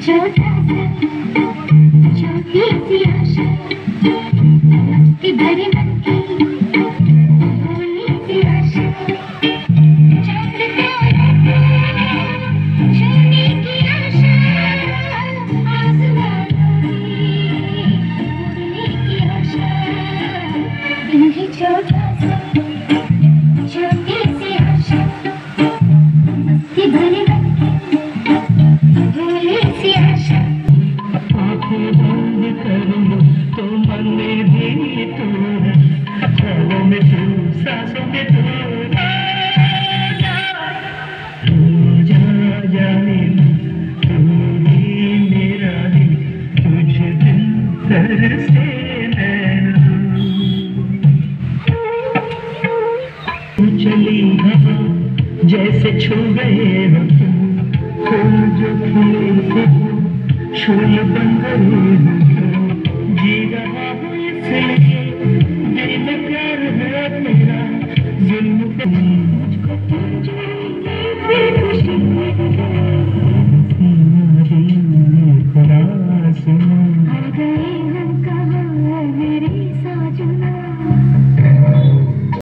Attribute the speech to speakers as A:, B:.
A: छोटा सा छोटी सी आशा मस्ती भरी मन की भोली सी आशा छोड़ दो छूने की आशा आसमां उड़ने की आशा यही छोटा सा छोटी सी आशा मस्ती भरी मन की भोली सी आशा
B: आँखें बंद कर लो तो मन में भी तू है, ख्यालों में तू, सांसों में तू, रोजा जाने तू ही मेरा दिल, तुझे दिल तरसे नैना। तू चली हवा जैसे छू गए हो तुम, फूल जो खिले थे शोले बन गए हो, जी रहा हूँ इसलिए दिल में प्यार है तेरा, जुल्म पे मुझको तुझे